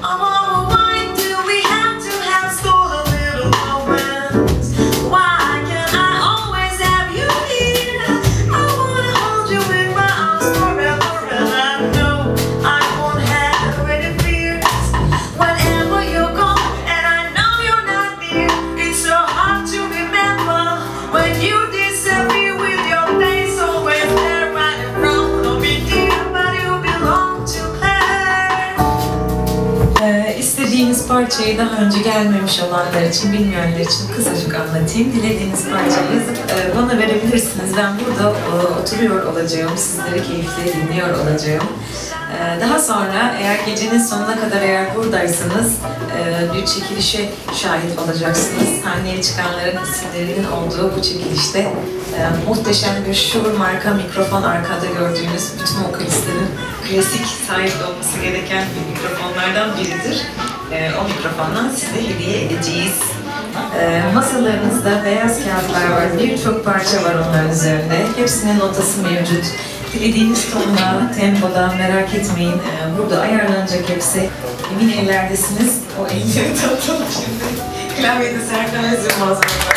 İstediğiniz parçayı daha önce gelmemiş olanlar için, bilmeyenler için kısacık anlatayım. Dilediğiniz parçayı yazıp bana verebilirsiniz. Ben burada oturuyor olacağım, sizleri keyifli dinliyor olacağım. Daha sonra eğer gecenin sonuna kadar eğer buradaysanız bir çekilişe şahit olacaksınız. Sahneye çıkanların isimlerinin olduğu bu çekilişte muhteşem bir SHURE marka mikrofon, arkada gördüğünüz bütün vokalistlerin klasik sahip olması gereken bir mikrofonlardan biridir. O mikrofondan size hediye edeceğiz. Masalarınızda beyaz kağıtlar var, birçok parça var onların üzerinde. Hepsinin notası mevcut. Dilediğiniz tonda, tempoda merak etmeyin. Burada ayarlanacak hepsi. Emin ellerdesiniz. O elleri tatlım şimdi. Klavyede Serkan Özyılmaz var.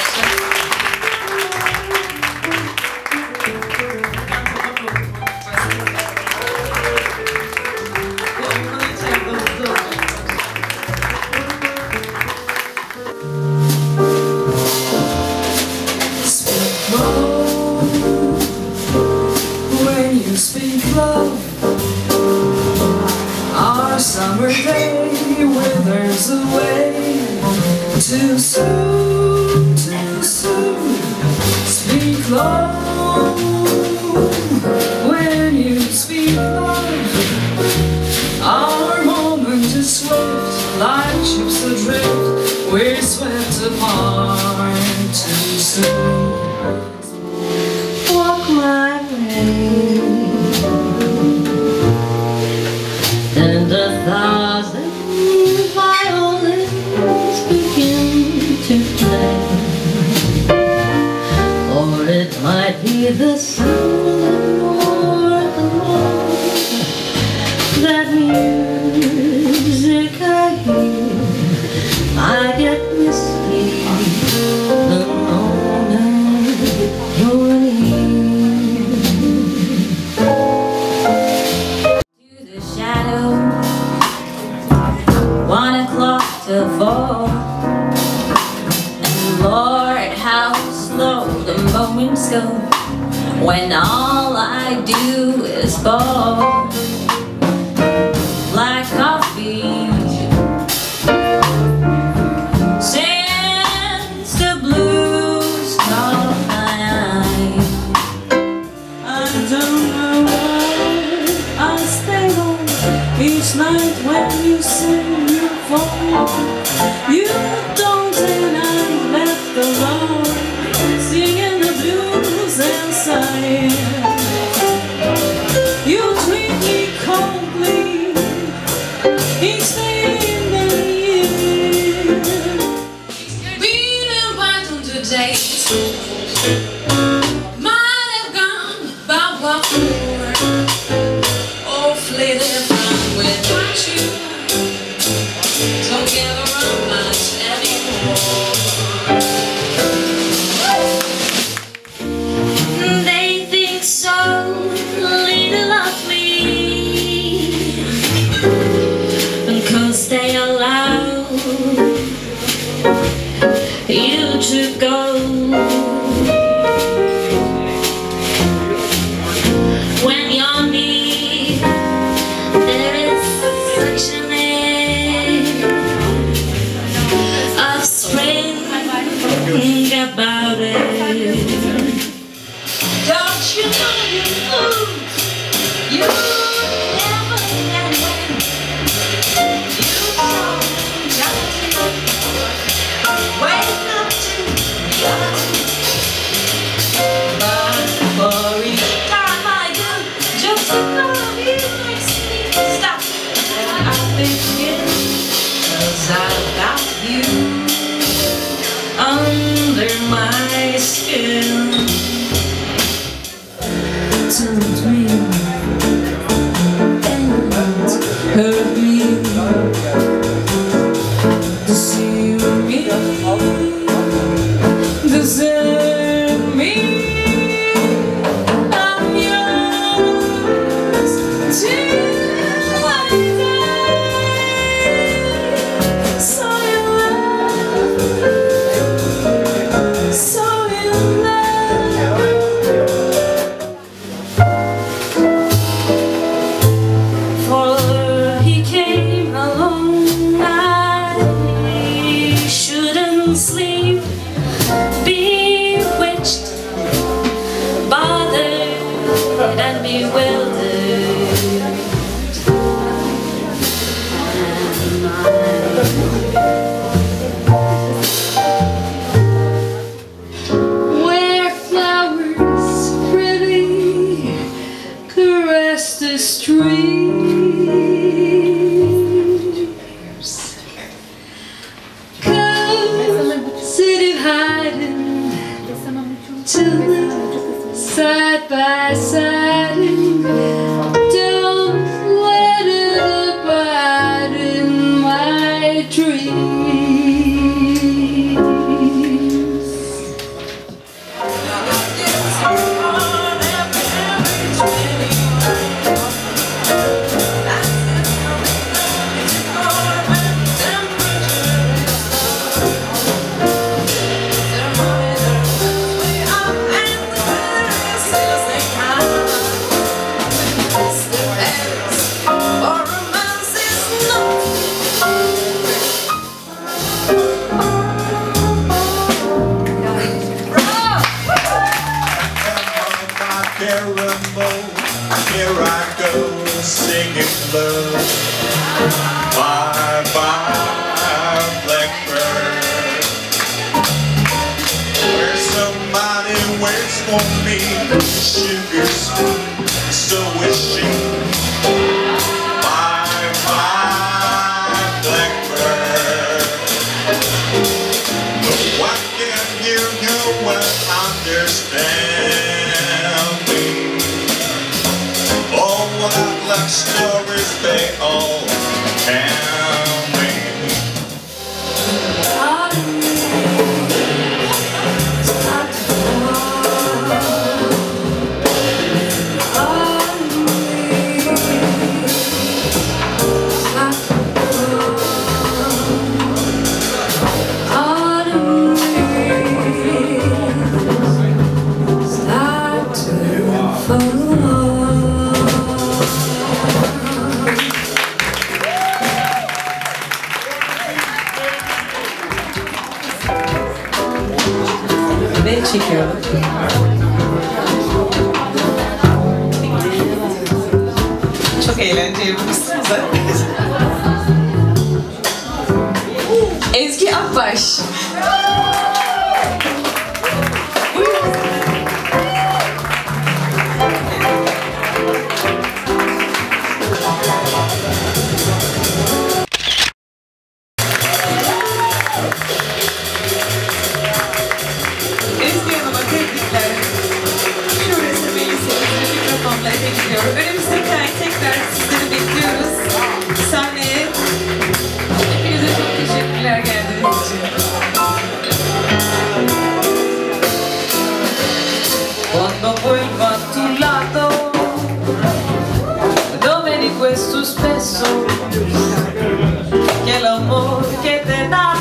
Summer day withers away. Too soon, too soon. Speak low when you speak love. Our moment is swift, like ships adrift. We're swept apart too soon. Walk my way. And a thousand violins begin to play, or it might be the sound of more that music I hear. I get misty the moment you're near. To fall, and Lord, how slow the moments go when all I do is fall like coffee. Since the blues caught my eye, I don't know why I stay home each night when you sing your phone. You don't, and I'm left alone, singing the blues and sighing. You treat me coldly each day in the year. Been invited today, might have gone by what more. Hopefully they're fine without you. Don't give around much anymore. They think so little of me, because they allow you to go. Where flowers pretty caress the streams, come sit hiding till side by side, don't let it abide in my dreams. Here I go singing love. Bye bye blackbird. Where somebody waits for me, sugar sweet, so is she. Bye bye blackbird. But why can't you go and understand me? All white like stories, they all tell me. Ve çekiyorum. Çok eğlenceli yapmışsınız. Ezgi Akbaş. Ezgi Hanım'a tebrikler. Şure SM58 mikrofonla eve gidiyor. Önümüzdeki ay tekrar sizleri bekliyoruz. Sahneye. Hepinize çok teşekkürler geldiğiniz için. Quando vuelvo a tu lado, dove di questo spesso, che l'amor che te dà